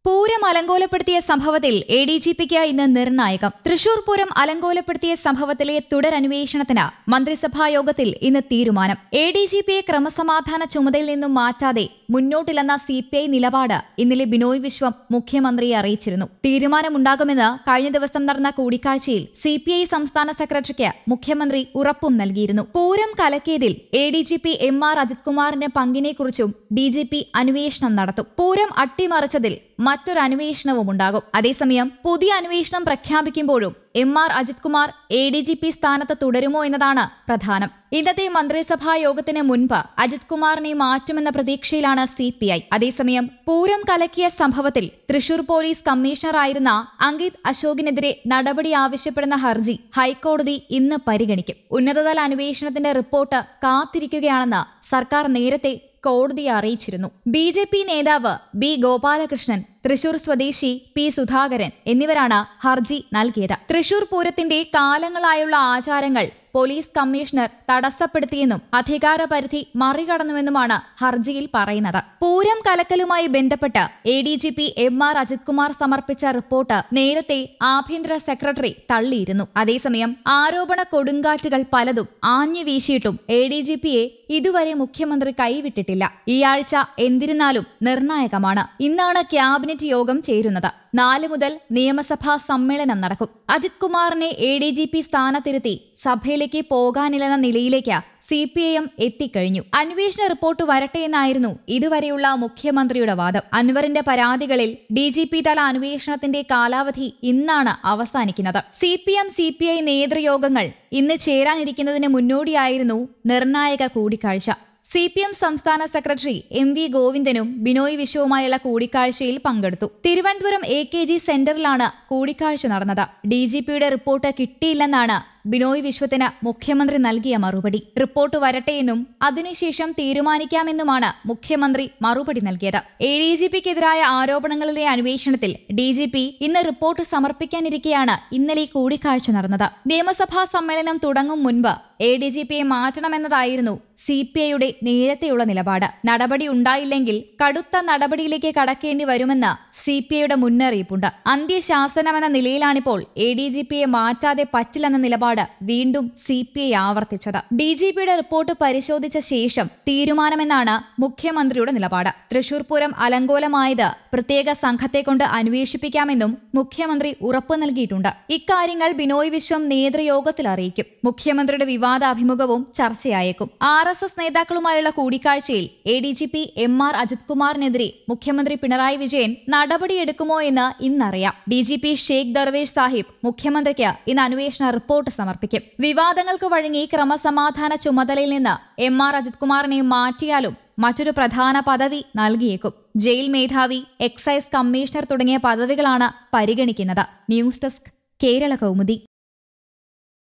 പൂരം അലങ്കോലപ്പെടുത്തിയ സംഭവത്തിൽ എഡിജിപിക്ക് ഇന്ന് നിർണായകം. തൃശൂർ പൂരം അലങ്കോലപ്പെടുത്തിയ സംഭവത്തിലെ തുടരന്വേഷണത്തിന് മന്ത്രിസഭാ യോഗത്തിൽ ഇന്ന് തീരുമാനം. എഡിജിപിയെ ക്രമസമാധാന ചുമതലയിൽ നിന്നും മാറ്റാതെ മുന്നോട്ടില്ലെന്ന സിപിഐ നിലപാട് ഇന്നലെ ബിനോയ് വിശ്വം മുഖ്യമന്ത്രിയെ അറിയിച്ചിരുന്നു. തീരുമാനമുണ്ടാകുമെന്ന് കഴിഞ്ഞ ദിവസം നടന്ന കൂടിക്കാഴ്ചയിൽ സിപിഐ സംസ്ഥാന സെക്രട്ടറിക്ക് മുഖ്യമന്ത്രി ഉറപ്പും നൽകിയിരുന്നു. പൂരം കലക്കിയതിൽ എഡിജിപി എം.ആർ. അജിത് കുമാറിന്റെ പങ്കിനെക്കുറിച്ചും ഡിജിപി അന്വേഷണം നടത്തും. പൂരം അട്ടിമറിച്ചതിൽ മറ്റൊരു അന്വേഷണവും ഉണ്ടാകും. അതേസമയം പുതിയ അന്വേഷണം പ്രഖ്യാപിക്കുമ്പോഴും എം.ആർ. അജിത് കുമാർ എഡിജിപി സ്ഥാനത്ത് തുടരുമോ എന്നതാണ് പ്രധാനം. ഇന്നത്തെ മന്ത്രിസഭാ യോഗത്തിന് മുൻപ് അജിത് കുമാറിനെ മാറ്റുമെന്ന പ്രതീക്ഷയിലാണ് സിപിഐ. അതേസമയം പൂരം കലക്കിയ സംഭവത്തിൽ തൃശൂർ പോലീസ് കമ്മീഷണറായിരുന്ന അങ്കിത് അശോകിനെതിരെ നടപടി ആവശ്യപ്പെടുന്ന ഹർജി ഹൈക്കോടതി ഇന്ന് പരിഗണിക്കും. ഉന്നതതല അന്വേഷണത്തിന്റെ റിപ്പോർട്ട് കാത്തിരിക്കുകയാണെന്ന് സർക്കാർ നേരത്തെ കോടതിയെ അറിയിച്ചിരുന്നു. ബി.ജെ.പി. നേതാവ് ബി. ഗോപാലകൃഷ്ണൻ, തൃശൂർ സ്വദേശി പി. സുധാകരൻ എന്നിവരാണ് ഹർജി നൽകിയത്. തൃശൂർ പൂരത്തിന്റെ കാലങ്ങളായുള്ള ആചാരങ്ങൾ പോലീസ് കമ്മീഷണർ തടസ്സപ്പെടുത്തിയെന്നും അധികാരപരിധി മറികടന്നുവെന്നുമാണ് ഹർജിയിൽ പറയുന്നത്. പൂരം കലക്കലുമായി ബന്ധപ്പെട്ട് എഡിജിപി എം.ആർ. അജിത് കുമാർ സമർപ്പിച്ച റിപ്പോർട്ട് നേരത്തെ ആഭ്യന്തര സെക്രട്ടറി തള്ളിയിരുന്നു. അതേസമയം ആരോപണ കൊടുങ്കാറ്റുകൾ പലതും ആഞ്ഞു വീശിയിട്ടും എഡിജിപിയെ ഇതുവരെ മുഖ്യമന്ത്രി കൈവിട്ടിട്ടില്ല. ഈ ആഴ്ച എന്തിരുന്നാലും നിർണായകമാണ്. ഇന്നാണ് ക്യാബിനറ്റ് യോഗം ചേരുന്നത്. 4 മുതൽ നിയമസഭാ സമ്മേളനം നടക്കും. അജിത് കുമാറിനെ എഡിജിപി സ്ഥാനത്തിരുത്തി സഭയിലേക്ക് പോകാനില്ലെന്ന നിലയിലേക്ക് സിപിഐഎം എത്തിക്കഴിഞ്ഞു. അന്വേഷണ റിപ്പോർട്ട് വരട്ടെ എന്നായിരുന്നു ഇതുവരെയുള്ള മുഖ്യമന്ത്രിയുടെ വാദം. അൻവറിന്റെ പരാതികളിൽ ഡിജിപി തല അന്വേഷണത്തിന്റെ കാലാവധി ഇന്നാണ് അവസാനിക്കുന്നത്. സിപിഐ നേതൃയോഗങ്ങൾ ഇന്ന് ചേരാനിരിക്കുന്നതിന് മുന്നോടിയായിരുന്നു നിർണായക കൂടിക്കാഴ്ച. സിപിഎം സംസ്ഥാന സെക്രട്ടറി എം.വി. ഗോവിന്ദനും ബിനോയ് വിശ്വവുമായുള്ള കൂടിക്കാഴ്ചയിൽ പങ്കെടുത്തു. തിരുവനന്തപുരം AKG സെന്ററിലാണ് കൂടിക്കാഴ്ച നടന്നത്. ഡിജിപിയുടെ റിപ്പോർട്ട് കിട്ടിയില്ലെന്നാണ് ബിനോയ് വിശ്വത്തിന് മുഖ്യമന്ത്രി നൽകിയ മറുപടി. റിപ്പോർട്ട് വരട്ടെയെന്നും അതിനുശേഷം തീരുമാനിക്കാമെന്നുമാണ് മുഖ്യമന്ത്രി മറുപടി നൽകിയത്. എഡിജിപിക്കെതിരായ ആരോപണങ്ങളിലെ അന്വേഷണത്തിൽ ഡിജിപി ഇന്ന് റിപ്പോർട്ട് സമർപ്പിക്കാനിരിക്കെയാണ് ഇന്നലെ കൂടിക്കാഴ്ച നടന്നത്. നിയമസഭാ സമ്മേളനം തുടങ്ങും മുൻപ് എഡിജിപിയെ മാറ്റണമെന്നതായിരുന്നു സിപിഐയുടെ നേരത്തെയുള്ള നിലപാട്. നടപടി ഉണ്ടായില്ലെങ്കിൽ കടുത്ത നടപടിയിലേക്ക് കടക്കേണ്ടി വരുമെന്ന് സിപിഐയുടെ മുന്നറിയിപ്പുണ്ട്. അന്ത്യശാസനമെന്ന നിലയിലാണിപ്പോൾ എഡിജിപിയെ മാറ്റാതെ പറ്റില്ലെന്ന നിലപാട് വീണ്ടും സിപിഐ ആവർത്തിച്ചത്. ഡിജിപിയുടെ റിപ്പോർട്ട് പരിശോധിച്ച ശേഷം തീരുമാനമെന്നാണ് മുഖ്യമന്ത്രിയുടെ നിലപാട്. തൃശൂർ പൂരം അലങ്കോലമായത് പ്രത്യേക സംഘത്തെ കൊണ്ട് അന്വേഷിപ്പിക്കാമെന്നും മുഖ്യമന്ത്രി ഉറപ്പു നൽകിയിട്ടുണ്ട്. ഇക്കാര്യങ്ങൾ ബിനോയ് വിശ്വം നേതൃയോഗത്തിൽ അറിയിക്കും. മുഖ്യമന്ത്രിയുടെ വിവാദാഭിമുഖവും ചർച്ചയായേക്കും. RSS നേതാക്കളുമായുള്ള കൂടിക്കാഴ്ചയിൽ എഡിജിപി എം.ആർ. അജിത് കുമാറിനെതിരെ മുഖ്യമന്ത്രി പിണറായി വിജയൻ നടപടിയെടുക്കുമോ എന്ന് ഇന്നറിയാം. ഡിജിപി ഷെയ്ഖ് ദർവേഷ് സാഹിബ് മുഖ്യമന്ത്രിക്ക് ഇന്ന് അന്വേഷണ റിപ്പോർട്ട് സമർപ്പിക്കും. വിവാദങ്ങൾക്ക് വഴങ്ങി ക്രമസമാധാന ചുമതലയിൽ നിന്ന് എം.ആർ. അജിത് കുമാറിനെ മാറ്റിയാലും മറ്റൊരു പ്രധാന പദവി നൽകിയേക്കും. ജയിൽ മേധാവി, എക്സൈസ് കമ്മീഷണർ തുടങ്ങിയ പദവികളാണ് പരിഗണിക്കുന്നത്. News desk, Kerala Kaumudi.